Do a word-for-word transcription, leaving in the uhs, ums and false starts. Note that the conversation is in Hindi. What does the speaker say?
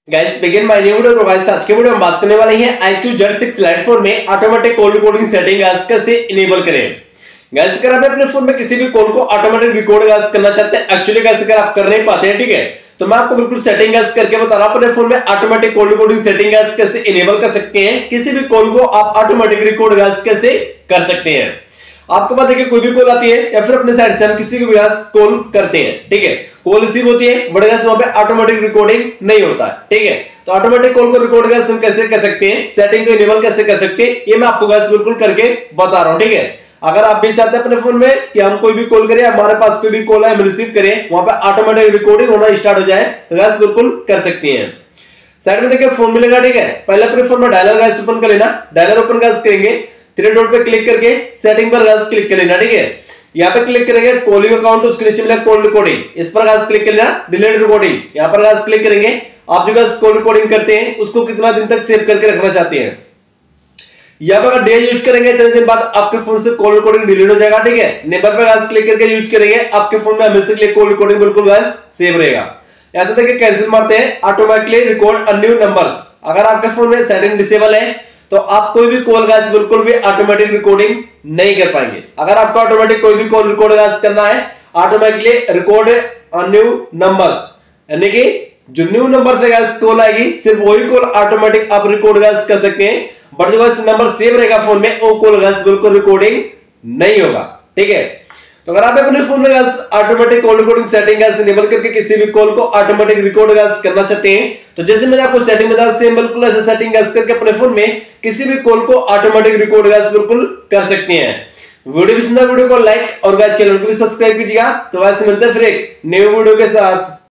Guys begin my new video. तो गाइस आज के वीडियो में बात करने वाले हैं I Q Z six lite four में automatic call recording setting guys कैसे इनेबल करें। गाइस अगर आप अपने फोन में किसी भी कॉल को ऑटोमेटिक रिकॉर्ड गाइस करना चाहते हैं, एक्चुअली गाइस अगर आप कर नहीं पाते हैं, ठीक है, तो मैं आपको बिल्कुल सेटिंग गाइस करके बता रहा हूं अपने फोन में automatic call recording setting guys कैसे इनेबल कर सकते हैं। किसी भी कॉल को आप ऑटोमेटिक रिकॉर्ड गाइस कैसे कर सकते हैं। आपको पता है कि कोई भी कॉल आती है या फिर अपने साइड से हम किसी को भी कॉल करते हैं, ठीक है, कॉल रिसीव होती है बट गाइस वहां पे ऑटोमेटिक रिकॉर्डिंग नहीं होता है, ठीक है। तो ऑटोमेटिक कॉल को रिकॉर्ड गाइस हम कैसे कर सकते हैं, सेटिंग को इनेबल कैसे कर सकते हैं, ये मैं आपको गाइस बिल्कुल करके बता रहा हूं, ठीक है। अगर आप भी चाहते हैं अपने फोन में कि हम कोई भी कॉल करें, हमारे पास कोई भी कॉल है हम रिसीव करें, वहां पे ऑटोमेटिक रिकॉर्डिंग होना स्टार्ट हो जाए, तो गाइस बिल्कुल कर सकते हैं। साइड में देखिए फोन मिलेगा, ठीक है। पहले अपने फोन में डायलर गाइस ओपन कर लेना। डायलर ओपन गाइस करेंगे, थ्री डॉट पे क्लिक करके सेटिंग पर गाइस क्लिक कर लेना, ठीक है। यहां पे क्लिक करेंगे कॉलिंग अकाउंट, उसके नीचे मिलेगा कॉल रिकॉर्डिंग, इस पर गाइस क्लिक कर लेना। डिलीट रिकॉर्डिंग यहां पर गाइस क्लिक करेंगे। आप जो गाइस कॉल रिकॉर्डिंग करते हैं उसको कितना दिन तक सेव करके रखना चाहते हैं, यहां पर अगर डे यूज करेंगे इतने दिन बाद आपके फोन से कॉल रिकॉर्डिंग डिलीट हो जाएगा, ठीक है। नेबर पे गाइस क्लिक करके यूज करेंगे, आपके फोन में हमेशा के लिए कॉल रिकॉर्डिंग बिल्कुल गाइस सेव रहेगा। ऐसे देखिए कैंसिल मारते हैं, automatically record a new number. अगर आपके फोन में सेटिंग डिसेबल है तो आप कोई भी कॉल गाइस बिल्कुल भी ऑटोमेटिक रिकॉर्डिंग नहीं कर पाएंगे। अगर आपको ऑटोमेटिक कोई भी कॉल रिकॉर्ड गाइस करना है, automatically record a new number, यानी कि जो न्यू नंबर से गाइस कॉल आएगी सिर्फ वही कॉल ऑटोमेटिक आप रिकॉर्ड गाइस कर सकते हैं, बट जो गाइस नंबर सेव रहेगा फोन में वो कॉल गाइस बिल्कुल रिकॉर्डिंग नहीं होगा, ठीक है। तो अगर आप अपने फोन में guys automatic call recording setting guys enable करके किसी भी कॉल को ऑटोमेटिक रिकॉर्ड गाइस करना चाहते हैं, तो जैसे मैंने आपको सेटिंग बताया सेम बिल्कुल ऐसे सेटिंग गाइस करके अपने फोन में किसी भी कॉल को ऑटोमेटिक रिकॉर्ड गाइस बिल्कुल कर सकते हैं। वीडियो पसंद है वीडियो को लाइक और गाइस चैनल को भी सब्सक्राइब कीजिएगा। तो गाइस मिलते हैं फिर एक न्यू वीडियो के साथ।